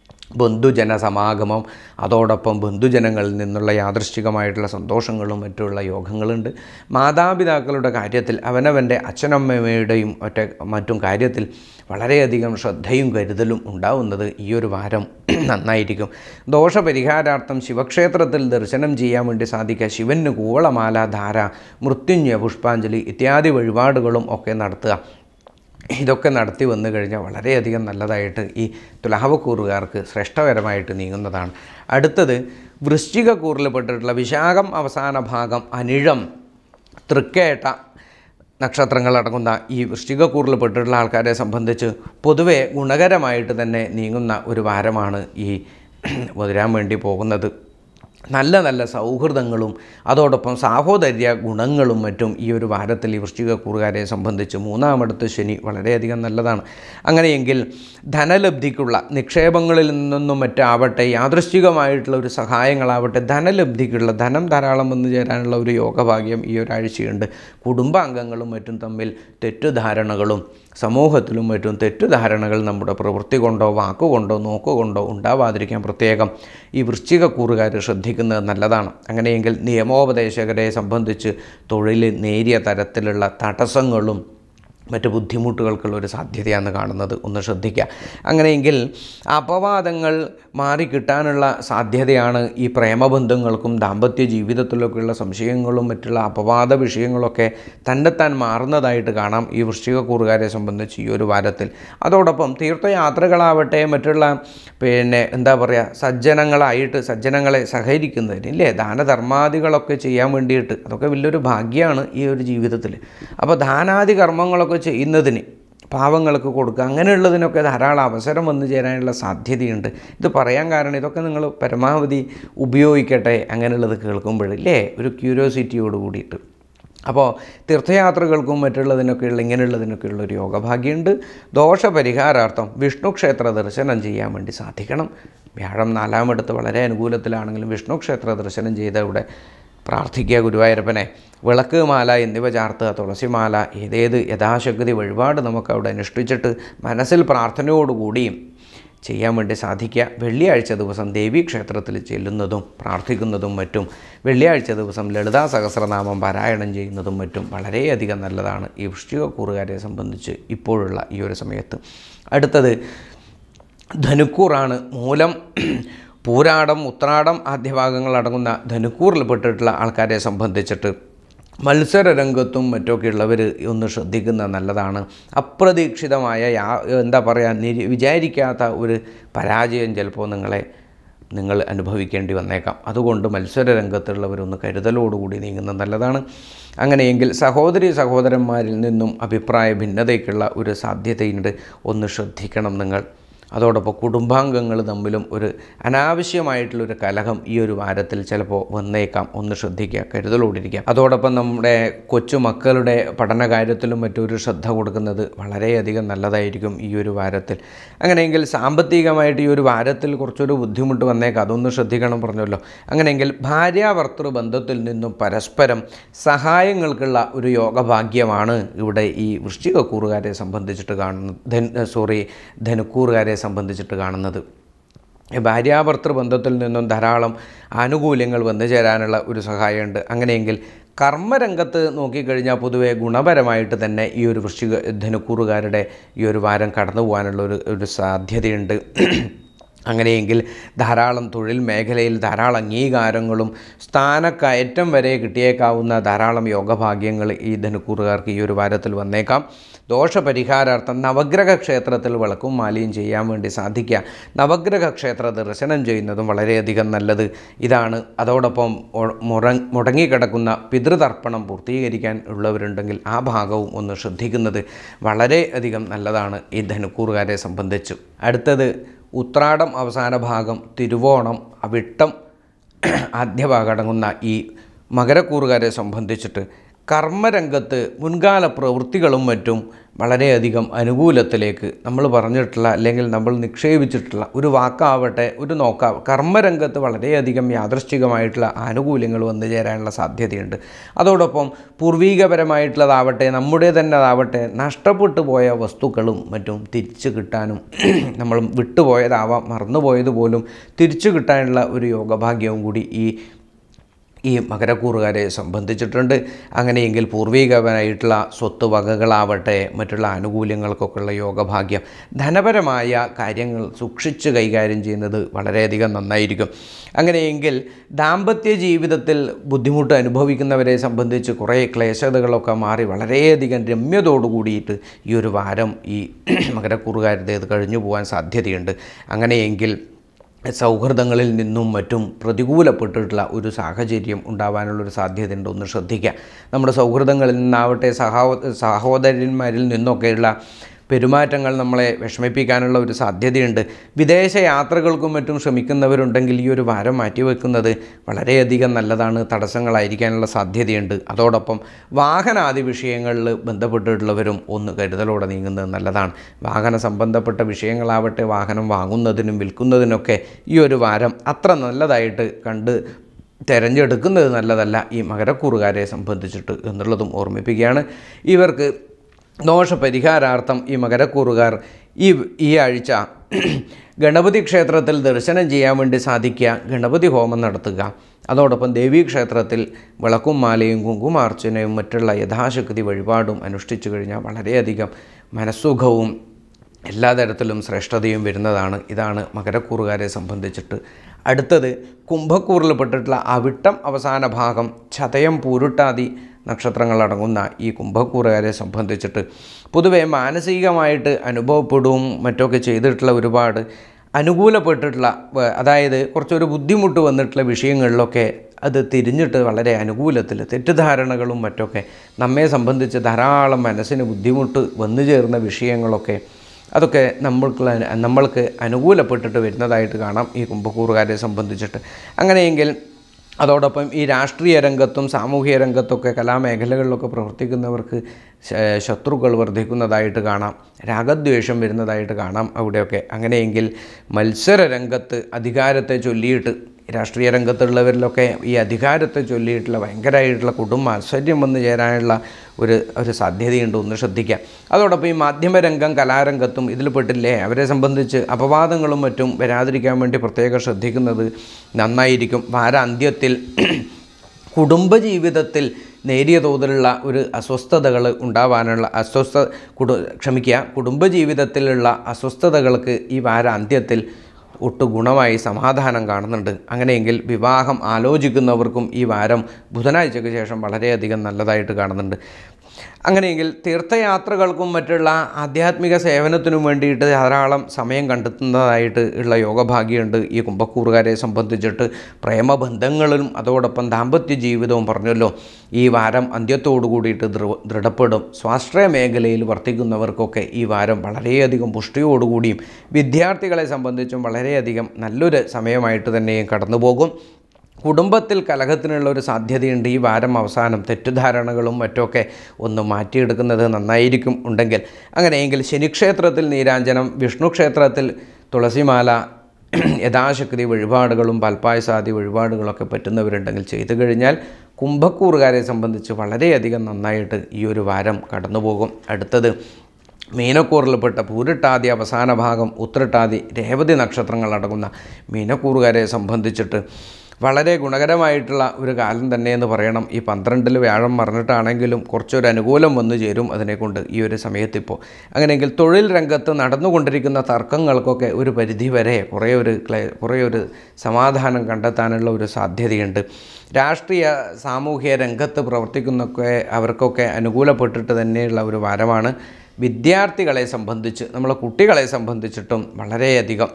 S1: ബന്ധുജന സമാഗമം, അതോടൊപ്പം ബന്ധുജനങ്ങളിൽ നിന്നുള്ള യാദൃശ്ചികമായിട്ടുള്ള സന്തോഷങ്ങളും മറ്റുള്ള യോഗങ്ങളുണ്ട്. മാതാപിതാക്കളുടെ കാര്യത്തിൽ അവനവൻ്റെ അച്ഛനമ്മയുടെയും ഒറ്റ മറ്റും കാര്യത്തിൽ വളരെയധികം ശ്രദ്ധയും കരുതലും ഉണ്ടാവുന്നത് ഈ ഒരു വാരം നന്നായിരിക്കും. ദോഷപരിഹാരാർത്ഥം ശിവക്ഷേത്രത്തിൽ ദർശനം ചെയ്യാൻ വേണ്ടി സാധിക്കുക. ശിവന് കൂവളമാല, ധാര, മൃത്യുഞ്ജയ പുഷ്പാഞ്ജലി ഇത്യാദി വഴിപാടുകളും ഒക്കെ നടത്തുക. ഇതൊക്കെ നടത്തി വന്നു കഴിഞ്ഞാൽ വളരെയധികം നല്ലതായിട്ട് ഈ തുലാവക്കൂറുകാർക്ക് ശ്രേഷ്ഠകരമായിട്ട് നീങ്ങുന്നതാണ്. അടുത്തത് വൃശ്ചികക്കൂറിൽ പെട്ടിട്ടുള്ള വിശാഖം അവസാന ഭാഗം, അനിഴം, തൃക്കേട്ട നക്ഷത്രങ്ങളടങ്ങുന്ന ഈ വൃശ്ചികക്കൂറിൽ പെട്ടിട്ടുള്ള ആൾക്കാരെ സംബന്ധിച്ച് പൊതുവെ ഗുണകരമായിട്ട് തന്നെ നീങ്ങുന്ന ഒരു വാരമാണ് ഈ വരാൻ വേണ്ടി പോകുന്നത്. നല്ല നല്ല സൗഹൃദങ്ങളും അതോടൊപ്പം സാഹോദര്യ ഗുണങ്ങളും മറ്റും ഈ ഒരു വാരത്തിൽ ഈ വൃശ്ചികക്കൂറുകാരെ സംബന്ധിച്ച് മൂന്നാമടുത്ത് ശനി വളരെയധികം നല്ലതാണ്. അങ്ങനെയെങ്കിൽ ധനലബ്ധിക്കുള്ള നിക്ഷേപങ്ങളിൽ നിന്നും മറ്റാവട്ടെ, യാദൃശ്ചികമായിട്ടുള്ള ഒരു സഹായങ്ങളാവട്ടെ, ധനലബ്ധിക്കുള്ള ധനം ധാരാളം വന്നു ചേരാനുള്ള ഒരു യോഗഭാഗ്യം ഈ ഒരാഴ്ചയുണ്ട്. കുടുംബാംഗങ്ങളും മറ്റും തമ്മിൽ തെറ്റുധാരണകളും സമൂഹത്തിലും മറ്റും തെറ്റിദ്ധാരണകൾ നമ്മുടെ പ്രവൃത്തി കൊണ്ടോ വാക്കുകൊണ്ടോ നോക്കുകൊണ്ടോ ഉണ്ടാവാതിരിക്കാൻ പ്രത്യേകം ഈ വൃശ്ചികക്കൂറുകാർ ശ്രദ്ധിക്കുന്നത് നല്ലതാണ്. അങ്ങനെയെങ്കിൽ നിയമോപദേശകരെ സംബന്ധിച്ച് തൊഴിൽ നേരിയ തരത്തിലുള്ള തടസ്സങ്ങളും മറ്റ് ബുദ്ധിമുട്ടുകൾക്കുള്ള ഒരു സാധ്യതയാണ് കാണുന്നത്. ഒന്ന് ശ്രദ്ധിക്കുക. അങ്ങനെയെങ്കിൽ അപവാദങ്ങൾ മാറിക്കിട്ടാനുള്ള സാധ്യതയാണ് ഈ പ്രേമബന്ധങ്ങൾക്കും ദാമ്പത്യ ജീവിതത്തിലൊക്കെയുള്ള സംശയങ്ങളും മറ്റുള്ള അപവാദ വിഷയങ്ങളൊക്കെ തന്നെത്താൻ മാറുന്നതായിട്ട് കാണാം ഈ വൃശ്ചികക്കൂറുകാരെ സംബന്ധിച്ച് ഈ ഒരു വാരത്തിൽ. അതോടൊപ്പം തീർത്ഥയാത്രകളാവട്ടെ മറ്റുള്ള പിന്നെ എന്താ പറയുക സജ്ജനങ്ങളായിട്ട് സജ്ജനങ്ങളെ സഹകരിക്കുന്നതിന് ഇല്ലേ ദാനധർമാദികളൊക്കെ ചെയ്യാൻ വേണ്ടിയിട്ട് അതൊക്കെ വലിയൊരു ഭാഗ്യമാണ് ഈ ഒരു ജീവിതത്തിൽ. അപ്പോൾ ദാനാദി കർമ്മങ്ങളൊക്കെ ചെയ്യുന്നതിന് പാവങ്ങൾക്ക് കൊടുക്കുക അങ്ങനെയുള്ളതിനൊക്കെ ധാരാളം അവസരം വന്നു ചേരാനുള്ള സാധ്യതയുണ്ട്. ഇത് പറയാൻ കാരണം ഇതൊക്കെ നിങ്ങൾ പരമാവധി ഉപയോഗിക്കട്ടെ അങ്ങനെയുള്ളത് കേൾക്കുമ്പോഴില്ലേ ഒരു ക്യൂരിയോസിറ്റിയോട് കൂടിയിട്ട്. അപ്പോൾ തീർത്ഥയാത്രകൾക്കും മറ്റുള്ളതിനൊക്കെയുള്ള ഇങ്ങനെയുള്ളതിനൊക്കെയുള്ള ഒരു യോഗഭാഗ്യമുണ്ട്. ദോഷപരിഹാരാർത്ഥം വിഷ്ണു ക്ഷേത്ര ദർശനം ചെയ്യാൻ വേണ്ടി സാധിക്കണം. വ്യാഴം നാലാമെടുത്ത് വളരെ അനുകൂലത്തിലാണെങ്കിലും വിഷ്ണു ക്ഷേത്ര ദർശനം ചെയ്ത ഇവിടെ പ്രാർത്ഥിക്കുക ഗുരുവായൂരപ്പനെ. വിളക്ക് മാല എന്നിവ ചാർത്തുക, തുളസിമാല ഏതേത് യഥാശക്തി വഴിപാട് നമുക്കവിടെ അനുഷ്ഠിച്ചിട്ട് മനസ്സിൽ പ്രാർത്ഥനയോടുകൂടിയും ചെയ്യാൻ വേണ്ടി സാധിക്കുക. വെള്ളിയാഴ്ച ദിവസം ദേവീ ക്ഷേത്രത്തിൽ ചെല്ലുന്നതും പ്രാർത്ഥിക്കുന്നതും മറ്റും വെള്ളിയാഴ്ച ദിവസം ലളിതാ സഹസ്രനാമം പാരായണം ചെയ്യുന്നതും മറ്റും വളരെയധികം നല്ലതാണ് ഈ വൃശ്ചികക്കൂറുകാരെ സംബന്ധിച്ച് ഇപ്പോഴുള്ള ഈ ഒരു സമയത്ത്. അടുത്തത് ധനുക്കൂറാണ്. മൂലം പൂരാടം ഉത്രാടം ആദ്യഭാഗങ്ങൾ അടങ്ങുന്ന ധനുക്കൂറിൽപ്പെട്ടിട്ടുള്ള ആൾക്കാരെ സംബന്ധിച്ചിട്ട് മത്സരരംഗത്തും മറ്റൊക്കെയുള്ളവർ ഒന്ന് ശ്രദ്ധിക്കുന്നത് നല്ലതാണ്. അപ്രതീക്ഷിതമായ യാ എന്താ പറയുക നിരി വിചാരിക്കാത്ത ഒരു പരാജയം ചിലപ്പോൾ നിങ്ങളെ നിങ്ങൾ അനുഭവിക്കേണ്ടി വന്നേക്കാം. അതുകൊണ്ട് മത്സരരംഗത്തുള്ളവരൊന്ന് കരുതലോടുകൂടി നീങ്ങുന്നത് നല്ലതാണ്. അങ്ങനെയെങ്കിൽ സഹോദരി സഹോദരന്മാരിൽ നിന്നും അഭിപ്രായ ഭിന്നതയ്ക്കുള്ള ഒരു സാധ്യതയുണ്ട്, ഒന്ന് ശ്രദ്ധിക്കണം നിങ്ങൾ. അതോടൊപ്പം കുടുംബാംഗങ്ങൾ തമ്മിലും ഒരു അനാവശ്യമായിട്ടുള്ളൊരു കലഹം ഈ ഒരു വാരത്തിൽ ചിലപ്പോൾ വന്നേക്കാം, ഒന്ന് ശ്രദ്ധിക്കുക, കരുതലോടിരിക്കുക. അതോടൊപ്പം നമ്മുടെ കൊച്ചുമക്കളുടെ പഠന കാര്യത്തിലും മറ്റൊരു ശ്രദ്ധ കൊടുക്കുന്നത് വളരെയധികം നല്ലതായിരിക്കും ഈ ഒരു വാരത്തിൽ. അങ്ങനെയെങ്കിൽ സാമ്പത്തികമായിട്ട് ഈ ഒരു വാരത്തിൽ കുറച്ചൊരു ബുദ്ധിമുട്ട് വന്നേക്കാം, അതൊന്ന് ശ്രദ്ധിക്കണം പറഞ്ഞല്ലോ. അങ്ങനെയെങ്കിൽ ഭാര്യാഭർത്തൃ ബന്ധത്തിൽ നിന്നും പരസ്പരം സഹായങ്ങൾക്കുള്ള ഒരു യോഗഭാഗ്യമാണ് ഇവിടെ ഈ വൃശ്ചികക്കൂറുകാരെ സംബന്ധിച്ചിട്ട് കാണുന്നത് ധൻ സോറി ധനുക്കൂറുകാരെ സംബന്ധിച്ചിട്ട് കാണുന്നത്. ഭാര്യാഭർത്തൃ ബന്ധത്തിൽ നിന്നും ധാരാളം ആനുകൂല്യങ്ങൾ വന്നു ചേരാനുള്ള ഒരു സഹായമുണ്ട്. അങ്ങനെയെങ്കിൽ കർമ്മരംഗത്ത് നോക്കിക്കഴിഞ്ഞാൽ പൊതുവെ ഗുണപരമായിട്ട് തന്നെ ഈ ഒരു വൃശ്ചിക ധനുക്കൂറുകാരുടെ ഈ ഒരു വാരം കടന്നു പോകാനുള്ള ഒരു ഒരു സാധ്യതയുണ്ട്. അങ്ങനെയെങ്കിൽ ധാരാളം തൊഴിൽ മേഖലയിൽ ധാരാളം അംഗീകാരങ്ങളും സ്ഥാനക്കയറ്റം വരെ കിട്ടിയേക്കാവുന്ന ധാരാളം യോഗഭാഗ്യങ്ങൾ ഈ ധനുക്കൂറുകാർക്ക് ഈ ഒരു വാരത്തിൽ വന്നേക്കാം. ദോഷപരിഹാരാർത്ഥം നവഗ്രഹ ക്ഷേത്രത്തിൽ വിളക്കും മാലയും ചെയ്യാൻ വേണ്ടി സാധിക്കുക. നവഗ്രഹ ക്ഷേത്ര ദർശനം ചെയ്യുന്നതും വളരെയധികം നല്ലത് ഇതാണ്. അതോടൊപ്പം മുറ മുടങ്ങിക്കിടക്കുന്ന പിതൃതർപ്പണം പൂർത്തീകരിക്കാൻ ഉള്ളവരുണ്ടെങ്കിൽ ആ ഭാഗവും ഒന്ന് ശ്രദ്ധിക്കുന്നത് വളരെയധികം നല്ലതാണ് ഈ ധനുക്കൂറുകാരെ സംബന്ധിച്ചു. അടുത്തത് ഉത്രാടം അവസാന ഭാഗം, തിരുവോണം, അവിട്ടം ആദ്യ ഭാഗം അടങ്ങുന്ന ഈ മകരക്കൂറുകാരെ സംബന്ധിച്ചിട്ട് കർമ്മരംഗത്ത് മുൻകാല പ്രവൃത്തികളും മറ്റും വളരെയധികം അനുകൂലത്തിലേക്ക് നമ്മൾ പറഞ്ഞിട്ടുള്ള അല്ലെങ്കിൽ നമ്മൾ നിക്ഷേപിച്ചിട്ടുള്ള ഒരു വാക്കാവട്ടെ ഒരു നോക്കാ കർമ്മരംഗത്ത് വളരെയധികം യാദൃശ്ചികമായിട്ടുള്ള ആനുകൂല്യങ്ങൾ വന്നു ചേരാനുള്ള സാധ്യതയുണ്ട്. അതോടൊപ്പം പൂർവീകപരമായിട്ടുള്ളതാവട്ടെ നമ്മുടെ തന്നെ അതാവട്ടെ നഷ്ടപ്പെട്ടു പോയ വസ്തുക്കളും മറ്റും തിരിച്ചു കിട്ടാനും നമ്മൾ വിട്ടുപോയതാവാം മറന്നുപോയതുപോലും തിരിച്ചു കിട്ടാനുള്ള ഒരു യോഗഭാഗ്യവും കൂടി ഈ ഈ മകരക്കൂറുകാരെ സംബന്ധിച്ചിട്ടുണ്ട്. അങ്ങനെയെങ്കിൽ പൂർവീകപരമായിട്ടുള്ള സ്വത്ത് വകകളാവട്ടെ മറ്റുള്ള ആനുകൂല്യങ്ങൾക്കൊക്കെയുള്ള യോഗഭാഗ്യം, ധനപരമായ കാര്യങ്ങൾ സൂക്ഷിച്ച് കൈകാര്യം ചെയ്യുന്നത് വളരെയധികം നന്നായിരിക്കും. അങ്ങനെയെങ്കിൽ ദാമ്പത്യ ജീവിതത്തിൽ ബുദ്ധിമുട്ട് അനുഭവിക്കുന്നവരെ സംബന്ധിച്ച് കുറേ ക്ലേശതകളൊക്കെ മാറി വളരെയധികം രമ്യതയോടു കൂടിയിട്ട് ഈ ഒരു വാരം ഈ മകരക്കൂറുകാരുടേത് കഴിഞ്ഞു പോകാൻ സാധ്യതയുണ്ട്. അങ്ങനെയെങ്കിൽ സൗഹൃദങ്ങളിൽ നിന്നും മറ്റും പ്രതികൂലപ്പെട്ടിട്ടുള്ള ഒരു സാഹചര്യം ഉണ്ടാവാനുള്ളൊരു സാധ്യതയുണ്ട്, ഒന്ന് ശ്രദ്ധിക്കുക. നമ്മുടെ സൗഹൃദങ്ങളിൽ നിന്നാവട്ടെ സഹോ സഹോദരന്മാരിൽ നിന്നൊക്കെയുള്ള പെരുമാറ്റങ്ങൾ നമ്മളെ വിഷമിപ്പിക്കാനുള്ള ഒരു സാധ്യതയുണ്ട്. വിദേശ യാത്രകൾക്കും മറ്റും ശ്രമിക്കുന്നവരുണ്ടെങ്കിൽ ഈ ഒരു വാരം മാറ്റിവെക്കുന്നത് വളരെയധികം നല്ലതാണ്, തടസ്സങ്ങളായിരിക്കാനുള്ള സാധ്യതയുണ്ട്. അതോടൊപ്പം വാഹനാദി വിഷയങ്ങളിൽ ബന്ധപ്പെട്ടിട്ടുള്ളവരും ഒന്ന് കരുതലോടെ നീങ്ങുന്നത് നല്ലതാണ്. വാഹന സംബന്ധപ്പെട്ട വിഷയങ്ങളാവട്ടെ വാഹനം വാങ്ങുന്നതിനും വിൽക്കുന്നതിനൊക്കെ ഈ ഒരു വാരം അത്ര നല്ലതായിട്ട് കണ്ട് തിരഞ്ഞെടുക്കുന്നത് നല്ലതല്ല ഈ മകരക്കൂറുകാരെ സംബന്ധിച്ചിട്ട് എന്നുള്ളതും ഓർമ്മിപ്പിക്കുകയാണ്. ഇവർക്ക് ദോഷപരിഹാരാർത്ഥം ഈ മകരക്കൂറുകാർ ഈ ഈ ആഴ്ച ഗണപതി ക്ഷേത്രത്തിൽ ദർശനം ചെയ്യാൻ വേണ്ടി സാധിക്കുക, ഗണപതി ഹോമം നടത്തുക. അതോടൊപ്പം ദേവീക്ഷേത്രത്തിൽ വിളക്കും മാലയും കുങ്കുമാർച്ചനയും മറ്റുള്ള യഥാശക്തി വഴിപാടും അനുഷ്ഠിച്ചു കഴിഞ്ഞാൽ വളരെയധികം മനസ്സുഖവും എല്ലാ തരത്തിലും ശ്രേഷ്ഠതയും വരുന്നതാണ്. ഇതാണ് മകരക്കൂറുകാരെ സംബന്ധിച്ചിട്ട്. അടുത്തത് കുംഭക്കൂറിൽപ്പെട്ടിട്ടുള്ള അവിട്ടം അവസാന ഭാഗം ചതയം പൂരുട്ടാതി നക്ഷത്രങ്ങളടങ്ങുന്ന ഈ കുംഭക്കൂറുകാരെ സംബന്ധിച്ചിട്ട് പൊതുവെ മാനസികമായിട്ട് അനുഭവപ്പെടുകയും മറ്റൊക്കെ ചെയ്തിട്ടുള്ള ഒരുപാട് അനുകൂലപ്പെട്ടിട്ടുള്ള, അതായത് കുറച്ചൊരു ബുദ്ധിമുട്ട് വന്നിട്ടുള്ള വിഷയങ്ങളിലൊക്കെ അത് തിരിഞ്ഞിട്ട് വളരെ അനുകൂലത്തിൽ തെറ്റിദ്ധാരണകളും മറ്റൊക്കെ നമ്മെ സംബന്ധിച്ച് ധാരാളം മനസ്സിന് ബുദ്ധിമുട്ട് വന്നു ചേർന്ന വിഷയങ്ങളൊക്കെ അതൊക്കെ നമ്മൾക്ക് നമ്മൾക്ക് അനുകൂലപ്പെട്ടിട്ട് വരുന്നതായിട്ട് കാണാം ഈ കുംഭക്കൂറുകാരെ സംബന്ധിച്ചിട്ട്. അങ്ങനെയെങ്കിൽ അതോടൊപ്പം ഈ രാഷ്ട്രീയ രംഗത്തും സാമൂഹിക രംഗത്തൊക്കെ കലാമേഖലകളിലൊക്കെ പ്രവർത്തിക്കുന്നവർക്ക് ശത്രുക്കൾ വർദ്ധിക്കുന്നതായിട്ട് കാണാം, രാഗദ്വേഷം വരുന്നതായിട്ട് കാണാം അവിടെയൊക്കെ. അങ്ങനെയെങ്കിൽ മത്സര രംഗത്ത് അധികാരത്തെ ചൊല്ലിയിട്ട് രാഷ്ട്രീയ രംഗത്തുള്ളവരിലൊക്കെ ഈ അധികാരത്തെ ചൊല്ലിയിട്ടുള്ള ഭയങ്കരമായിട്ടുള്ള കുടുംബ മാത്സര്യം വന്നു ചേരാനുള്ള ഒരു ഒരു സാധ്യതയുണ്ട്, ഒന്ന് ശ്രദ്ധിക്കുക. അതോടൊപ്പം ഈ മാധ്യമരംഗം കലാരംഗത്തും ഇതിൽ പെട്ടില്ലേ, അവരെ സംബന്ധിച്ച് അപവാദങ്ങളും മറ്റും വരാതിരിക്കാൻ വേണ്ടി പ്രത്യേകം ശ്രദ്ധിക്കുന്നത് നന്നായിരിക്കും. വാരാന്ത്യത്തിൽ കുടുംബജീവിതത്തിൽ നേരിയ തോതിലുള്ള ഒരു അസ്വസ്ഥതകൾ ഉണ്ടാവാനുള്ള അസ്വസ്ഥ കുടു ക്ഷമിക്കുക കുടുംബജീവിതത്തിലുള്ള അസ്വസ്ഥതകൾക്ക് ഈ വാരാന്ത്യത്തിൽ ഒട്ടു ഗുണമായി സമാധാനം കാണുന്നുണ്ട്. അങ്ങനെയെങ്കിൽ വിവാഹം ആലോചിക്കുന്നവർക്കും ഈ വാരം ബുധനാഴ്ചയ്ക്ക് ശേഷം വളരെയധികം നല്ലതായിട്ട് കാണുന്നുണ്ട്. അങ്ങനെയെങ്കിൽ തീർത്ഥയാത്രകൾക്കും മറ്റുള്ള ആധ്യാത്മിക സേവനത്തിനും വേണ്ടിയിട്ട് ധാരാളം സമയം കണ്ടെത്തുന്നതായിട്ട് ഉള്ള യോഗഭാഗ്യമുണ്ട് ഈ കുംഭക്കൂറുകാരെ സംബന്ധിച്ചിട്ട്. പ്രേമബന്ധങ്ങളിലും അതോടൊപ്പം ദാമ്പത്യ ജീവിതവും പറഞ്ഞല്ലോ ഈ വാരം അന്ത്യത്തോടു കൂടിയിട്ട് ദൃഢപ്പെടും. സ്വാശ്രയ മേഖലയിൽ വർത്തിക്കുന്നവർക്കൊക്കെ ഈ വാരം വളരെയധികം പുഷ്ടിയോടുകൂടിയും വിദ്യാർത്ഥികളെ സംബന്ധിച്ചും വളരെയധികം നല്ലൊരു സമയമായിട്ട് തന്നെയും കടന്നു പോകും. കുടുംബത്തിൽ കലഹത്തിനുള്ള ഒരു സാധ്യതയുണ്ട് ഈ വാരം അവസാനം. തെറ്റിദ്ധാരണകളും മറ്റൊക്കെ ഒന്ന് മാറ്റിയെടുക്കുന്നത് നന്നായിരിക്കും ഉണ്ടെങ്കിൽ. അങ്ങനെയെങ്കിൽ ശനിക്ഷേത്രത്തിൽ നീരാഞ്ജനം, വിഷ്ണു ക്ഷേത്രത്തിൽ തുളസിമാല യഥാശക്തി വഴിപാടുകളും പാൽപ്പായസാദി വഴിപാടുകളൊക്കെ പറ്റുന്നവരുണ്ടെങ്കിൽ ചെയ്തു കഴിഞ്ഞാൽ കുംഭക്കൂറുകാരെ സംബന്ധിച്ച് വളരെയധികം നന്നായിട്ട് ഈ ഒരു വാരം കടന്നു പോകും. അടുത്തത് മീനക്കൂറിൽപ്പെട്ട പൂരിട്ടാതി അവസാന ഭാഗം ഉത്രട്ടാതി രേവതി നക്ഷത്രങ്ങളടങ്ങുന്ന മീനക്കൂറുകാരെ സംബന്ധിച്ചിട്ട് വളരെ ഗുണകരമായിട്ടുള്ള ഒരു കാലം തന്നെയെന്ന് പറയണം. ഈ പന്ത്രണ്ടിൽ വ്യാഴം മറിഞ്ഞിട്ടാണെങ്കിലും കുറച്ചൊരു അനുകൂലം വന്നു ചേരും അതിനെക്കൊണ്ട് ഈ ഒരു സമയത്തിപ്പോൾ. അങ്ങനെയെങ്കിൽ തൊഴിൽ രംഗത്ത് നടന്നുകൊണ്ടിരിക്കുന്ന തർക്കങ്ങൾക്കൊക്കെ ഒരു പരിധി വരെ കുറേ ഒരു ക്ലേ കുറേ ഒരു സമാധാനം കണ്ടെത്താനുള്ള ഒരു സാധ്യതയുണ്ട്. രാഷ്ട്രീയ സാമൂഹിക രംഗത്ത് പ്രവർത്തിക്കുന്നൊക്കെ അവർക്കൊക്കെ അനുകൂലപ്പെട്ടിട്ട് തന്നെയുള്ള ഒരു വാരമാണ്. വിദ്യാർത്ഥികളെ സംബന്ധിച്ച് നമ്മളെ കുട്ടികളെ സംബന്ധിച്ചിട്ടും വളരെയധികം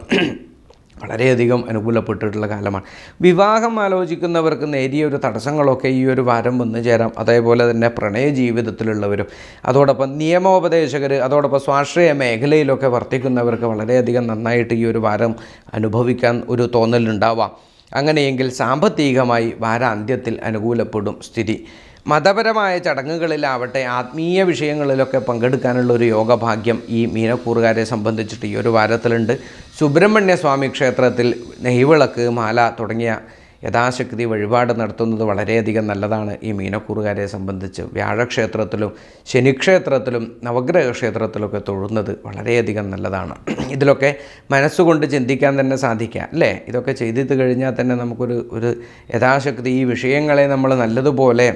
S1: വളരെയധികം അനുകൂലപ്പെട്ടിട്ടുള്ള കാലമാണ്. വിവാഹം ആലോചിക്കുന്നവർക്ക് നേരിയ ഒരു തടസ്സങ്ങളൊക്കെ ഈ ഒരു വാരം വന്നു ചേരാം. അതേപോലെ തന്നെ പ്രണയ ജീവിതത്തിലുള്ളവരും അതോടൊപ്പം നിയമോപദേശകർ അതോടൊപ്പം സ്വാശ്രയ മേഖലയിലൊക്കെ വർത്തിക്കുന്നവർക്ക് വളരെയധികം നന്നായിട്ട് ഈ ഒരു വാരം അനുഭവിക്കാൻ ഒരു തോന്നലുണ്ടാവാം. അങ്ങനെയെങ്കിൽ സാമ്പത്തികമായി വാരാന്ത്യത്തിൽ അനുകൂലപ്പെടും സ്ഥിതി. മതപരമായ ചടങ്ങുകളിലാവട്ടെ ആത്മീയ വിഷയങ്ങളിലൊക്കെ പങ്കെടുക്കാനുള്ള ഒരു യോഗഭാഗ്യം ഈ മീനക്കൂറുകാരെ സംബന്ധിച്ചിട്ട് ഈ ഒരു വാരത്തിലുണ്ട്. സുബ്രഹ്മണ്യ സ്വാമി ക്ഷേത്രത്തിൽ നെയ്വിളക്ക് മാല തുടങ്ങിയ യഥാശക്തി വഴിപാട് നടത്തുന്നത് വളരെയധികം നല്ലതാണ് ഈ മീനക്കൂറുകാരെ സംബന്ധിച്ച്. വ്യാഴക്ഷേത്രത്തിലും ശനിക്ഷേത്രത്തിലും നവഗ്രഹ ക്ഷേത്രത്തിലൊക്കെ തൊഴുന്നത് വളരെയധികം നല്ലതാണ്. ഇതിലൊക്കെ മനസ്സുകൊണ്ട് ചിന്തിക്കാൻ തന്നെ സാധിക്കുക അല്ലേ. ഇതൊക്കെ ചെയ്തിട്ട് കഴിഞ്ഞാൽ തന്നെ നമുക്കൊരു ഒരു യഥാശക്തി ഈ വിഷയങ്ങളെ നമ്മൾ നല്ലതുപോലെ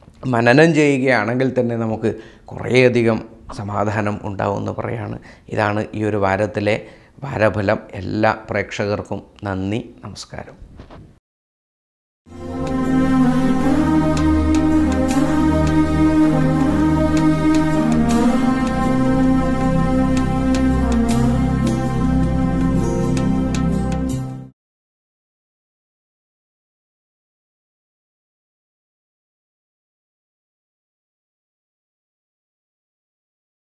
S1: മനനം ചെയ്യുകയാണെങ്കിൽ തന്നെ നമുക്ക് കുറേയധികം സമാധാനം ഉണ്ടാവുമെന്ന് പറയാണ്. ഇതാണ് ഈ ഒരു വാരത്തിലെ വാരഫലം. എല്ലാ പ്രേക്ഷകർക്കും നന്ദി, നമസ്കാരം.